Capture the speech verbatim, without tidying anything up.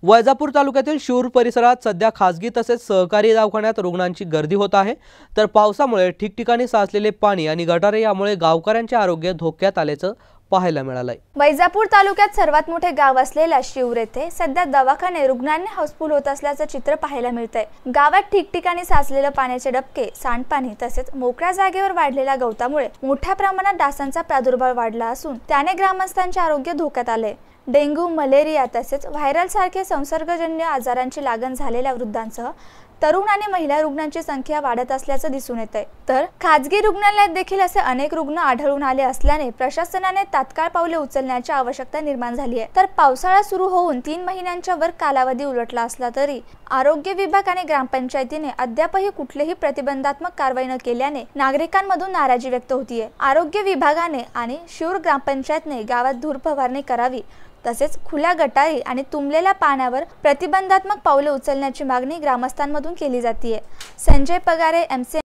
वैजापूर तालुक्यातील शूर परिसरात सध्या खासगी तसेच सहकारी दवाखान्यात रुग्णांची गर्दी होत आहे। तर पावसामुळे ठिकठिकाणी साचलेले पाणी आणि गटारे यामुळे गावकऱ्यांचे आरोग्य धोक्यात आल्याचं पाहायला मिळालंय। वैजापूर तालुक्यात सर्वात मोठे गाव असलेल्या शिऊर येथे सध्या दवाखाने रुग्णांनी हाऊसफुल होत असल्याचं चित्र पाहायला मिळतंय। गावात ठिकठिकाणी साचलेलं पाण्याचे डबके, सांडपाणी तसेच मोकळ्या जागेवर वाढलेल्या गवतामुळे मोठ्या प्रमाणात डासांचा प्रादुर्भाव वाढला असून त्याने ग्रामस्थांचे आरोग्य धोक्यात आले। डेंग्यू, मलेरिया तसेच व्हायरल सारखे संसर्गजन्य आजारांची लागण झालेल्या वृद्धांसह तरुण आणि महिला रुग्णांची संख्या वाढत असल्याचं दिसून येतंय। तर खाजगी रुग्णालयात देखील असे अनेक रुग्ण आढळून आले असल्याने प्रशासनाने तात्काळ पावले उचलण्याची आवश्यकता निर्माण झाली आहे। तर पावसाळा सुरू होऊन तीन महिन्यांच्या वर कालावधी उलटला असला तरी आरोग्य विभाग आणि ग्रामपंचायतीने अद्यापही कुठलीही प्रतिबंधात्मक कारवाई न केल्याने नागरिकांमधून नाराजी व्यक्त होतीये। आरोग्य विभागाने आणि शिऊर ग्रामपंचायतने गावात धूर फवारणी करावी तसेच खुल्या गटारी आणि तुंबलेल्या पाण्यावर प्रतिबंधात्मक पावले उचलण्याची मागणी ग्रामस्थांमधून केली जाते। Sanjay Pagare, M C